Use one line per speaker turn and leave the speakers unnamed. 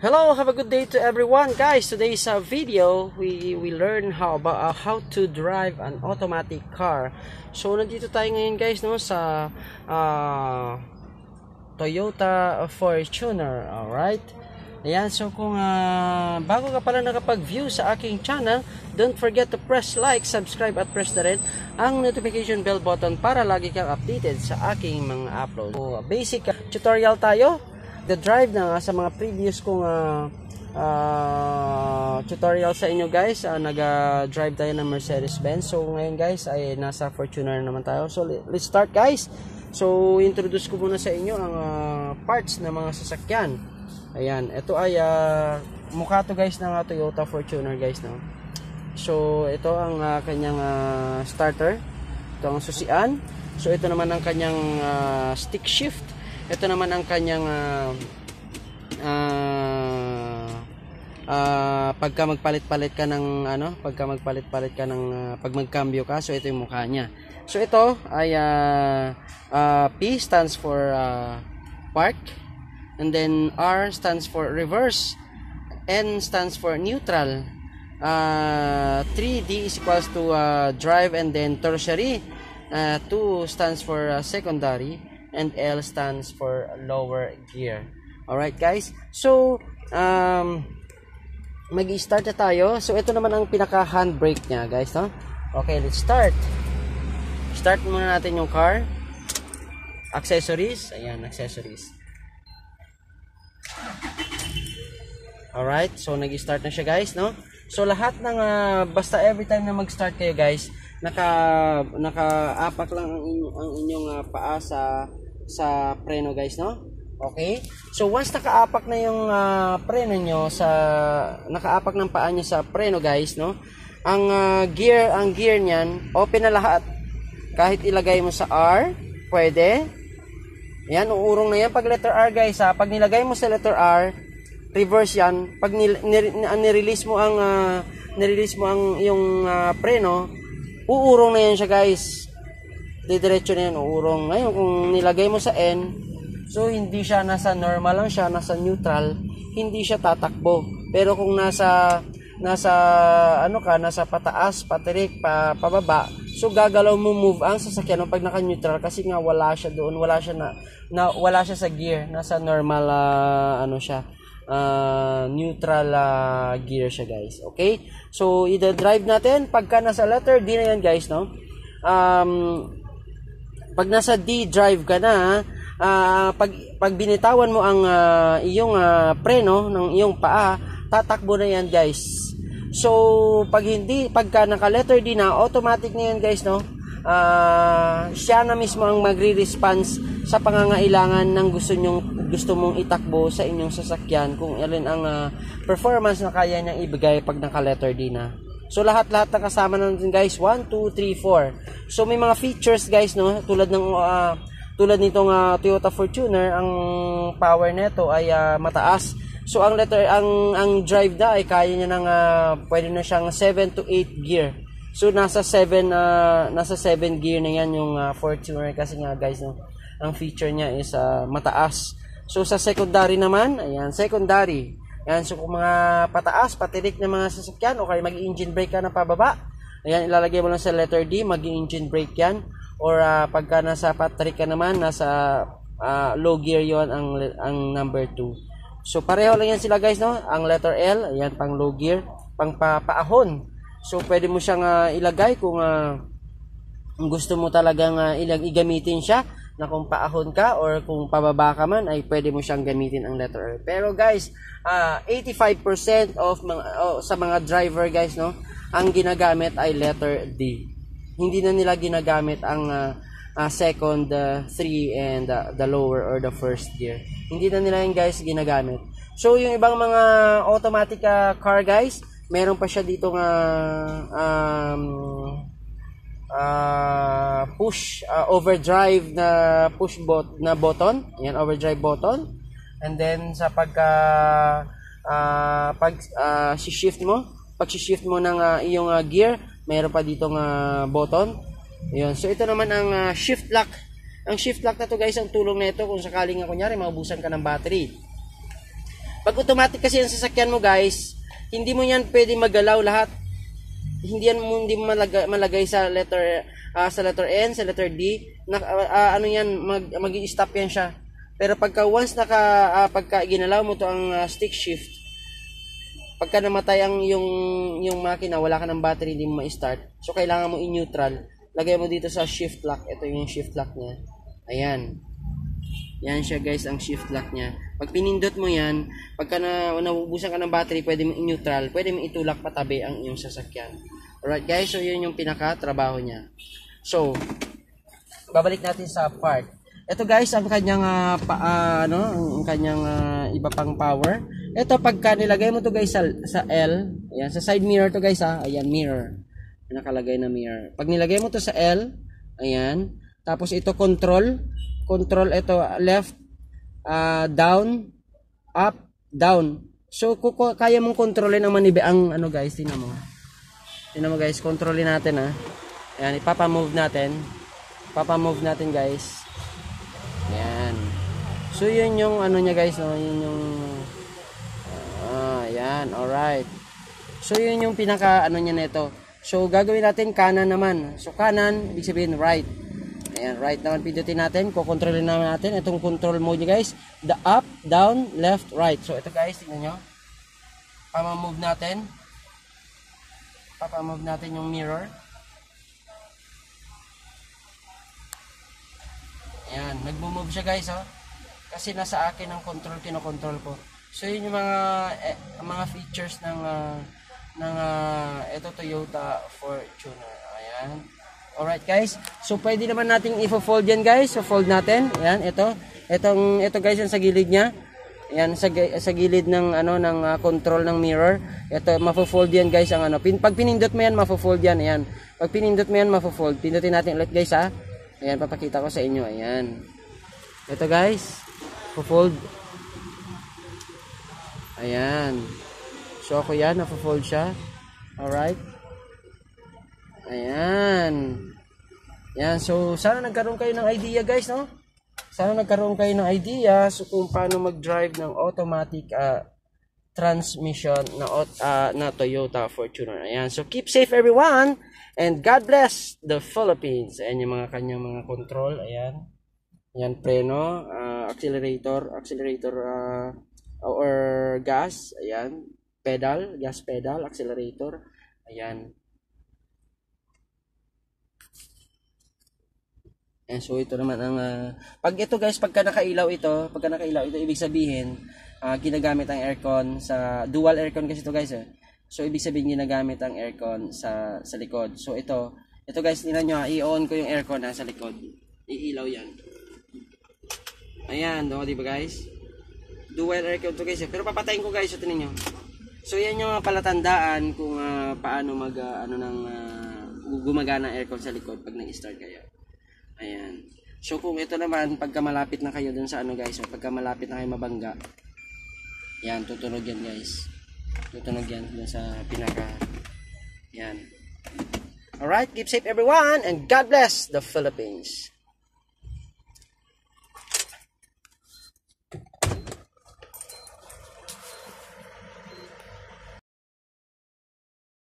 Hello, have a good day to everyone, guys. Today's video we learn how to drive an automatic car. So nandito tayo ngayon, guys, no, sa Toyota Fortuner. Alright, ayan. So kung bago ka pala nakapag-view sa aking channel, don't forget to press like, subscribe at press na rin ang notification bell button para lagi kang updated sa aking mga upload. So, basic tutorial tayo. The drive na sa mga previous kong tutorial sa inyo, guys. Nag-drive tayo ng Mercedes-Benz. So ngayon, guys, ay nasa Fortuner naman tayo. So let's start, guys. So introduce ko muna sa inyo ang parts ng mga sasakyan. Ayan, ito ay mukha to, guys, ng Toyota Fortuner, guys, no? So ito ang kanyang starter. Ito ang susian. So ito naman ang kanyang stick shift. Ito naman ang kanyang pagka magpalit-palit ka ng pag magkambyo ka. So ito yung mukha niya. So ito ay P stands for park, and then R stands for reverse, N stands for neutral, 3D is equals to drive, and then tertiary, 2 stands for secondary, and L stands for lower gear. Alright, guys. So, mag-i-start na tayo. So, ito naman ang pinaka-handbrake niya, guys, no? Okay, let's start. Start muna natin yung car. Accessories. Ayan, accessories. Alright, so nag-i-start na siya, guys, no? So, lahat ng, basta every time na mag-start kayo, guys, naka-apak lang ang inyong paa sa preno, guys, no? Okay? So once naka-apak na yung preno nyo naka-apak ng paa nyo sa preno, guys, no? Ang gear niyan, open na lahat. Kahit ilagay mo sa R, pwede. Yan, uurong na yan pag letter R, guys, ha? Pag nilagay mo sa letter R, reverse yan. Pag nirelease mo ang yung preno, uurong na yan siya, guys. Didiretso na yan, uurong. Ngayon, kung nilagay mo sa N, so hindi siya nasa normal lang siya, nasa neutral, hindi siya tatakbo. Pero kung nasa pataas, patirik, pababa, so gagalaw mo move ang sasakyan pag naka-neutral, kasi nga wala siya doon, wala siya sa gear, nasa normal neutral gear siya, guys. Okay? So i-drive natin pagka nasa letter D na yan, guys, no? Pag nasa D drive ka na, pag binitawan mo ang iyong preno ng iyong paa, tatakbo na yan, guys. So pagka naka letter D na, automatic na yan, guys, no? Siya na mismo ang magre-response sa pangangailangan ng gusto mong itakbo sa inyong sasakyan, kung alin ang performance na kaya niyang ibigay pag naka letter D na. So lahat-lahat na kasama natin, guys, 1, 2, 3, 4. So may mga features, guys, no, tulad nitong Toyota Fortuner, ang power nito ay mataas. So ang drive na ay kaya niya ng pwede na siyang 7 to 8 gear. So nasa 7 gear na yan yung Fortuner, kasi nga, guys, no, ang feature niya is mataas. So sa secondary naman, ayan, secondary. Ayan, so kung mga pataas, patirik na mga sasakyan, o kaya mag-engine brake ka na pababa, ayan, ilalagay mo lang sa letter D, mag-engine brake yan. Or pagka nasa patirik ka naman, nasa low gear yon ang number 2. So pareho lang yan sila, guys, no? Ang letter L, ayan, pang low gear, pang paahon. So pwede mo siyang ilagay kung gusto mo talagang igamitin siya, na kung paahon ka or kung pababa ka man, ay pwede mo siyang gamitin ang letter R. Pero, guys, 85% of sa mga driver, guys, no, ang ginagamit ay letter D. Hindi na nila ginagamit ang second, 3 and the lower or the first gear. Hindi na nila yung, guys, ginagamit. So yung ibang mga automatic car, guys, meron pa siya dito nga push overdrive na button. Ayan, overdrive button. And then sa shift mo ng iyong gear, mayroon pa dito button. Ayan. So ito naman ang shift lock. Ang shift lock na to, guys, ang tulong nito kung sakaling kunyari maubusan ka ng battery. Pag automatic kasi ang sasakyan mo guys, hindi mo yan pwede magalaw lahat. Hindi mo malagay sa letter N, sa letter D, ano yan, mag-i-stop yan siya. Pero pagka once pagka ginalaw mo to ang stick shift, pagka namatay ang yung makina, wala ka ng battery, hindi mo ma-start. So kailangan mo i-neutral. Lagay mo dito sa shift lock. Ito yung shift lock niya. Ayan. Yan siya guys, ang shift lock niya. Pag pinindot mo yan, pagka naubusan ka ng battery, pwede mo i-neutral, pwede mo itulak patabi ang iyong sasakyan. Alright guys, so yun yung pinaka-trabaho niya. So, babalik natin sa part. Ito guys, ang kanyang ang kanyang iba pang power. Ito pagka nilagay mo to guys sa L, ayan, sa side mirror to guys ayan, mirror. Nakalagay na mirror. Pag nilagay mo to sa L, ayan, tapos ito control ito left, down, up, down. So kaya mong kontrolin ang ang ano guys, tingnan mo. Tingnan mo guys, kontrolin natin Ayan, ipapa-move natin. Papa-move natin guys. Ayan. So yun yung ano niya guys, no? Yun yung ayan, alright. So yun yung pinaka ano niya nito. So gagawin natin kanan naman. So kanan, ibig sabihin right. Ayan, right naman pindutin natin. Kukontrolin naman natin itong control mode niya guys. The up, down, left, right. So ito guys, tingnan nyo. Papa-move natin. Papa-move natin yung mirror. Ayan, nagmo-move siya guys kasi nasa akin ang control, kinokontrol ko. So yun yung mga features ng ito Toyota Fortuner. Ayan. Alright guys. So pwede naman nating i-fold yan guys. So fold natin. Ayan, ito guys yung sa gilid niya. Ayan, sa gilid ng control ng mirror. Ito mafo-fold yan guys ang pag pinindot mo yan, mafo-fold yan. Ayan. Pag pinindot mo yan, mafo-fold. Pindutin natin ulit guys Ayan, papakita ko sa inyo. Ayan. Ito guys. Fold. Ayan. So ako yan, na-fold siya. Alright. Ayan. Ayan. So sana nagkaroon kayo ng idea guys, no? Sana nagkaroon kayo ng idea so kung paano mag-drive ng automatic transmission na Toyota Fortuner. Ayan. So keep safe everyone. And God bless the Philippines. Ayan yung mga kanyang mga control. Ayan. Ayan, preno, accelerator, or gas. Ayan. Pedal, gas pedal, accelerator. Ayan. And so ito naman ang pag ito guys, pagka nakailaw ito, ibig sabihin ginagamit ang aircon sa dual aircon kasi ito guys. So ibig sabihin ginagamit ang aircon sa likod. So ito guys, tingnan nyo i-on ko yung aircon sa likod. Iilaw yan. Ayan, di ba guys? Dual aircon to guys. Pero papatayin ko guys, so tingnan nyo. So yan yung palatandaan kung paano gumagana ang aircon sa likod pag nag-start kayo. Ayan. So kung ito naman, pagka malapit na kayo dun sa guys, pagka malapit na kayo mabangga, yan, tutunog yan guys. Tutunog yan dun sa pinaka. Yan. Alright, keep safe everyone and God bless the Philippines.